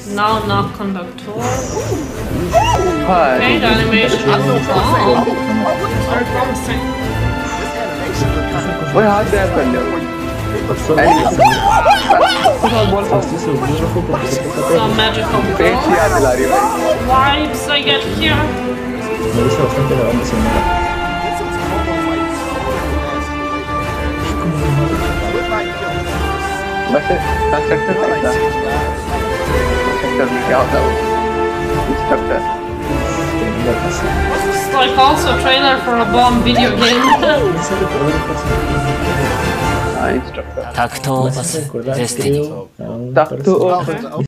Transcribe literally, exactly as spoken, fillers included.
Now not conductor. Hi. Okay, the animation. Oh, very promising. What happened there? Some magical vibes I get here. वैसे constructor कैसा? Constructor में क्या होता है? Instructor. It's like also a trailer for a bomb video game. हाँ instructor. Takt op.Destiny. Takt op.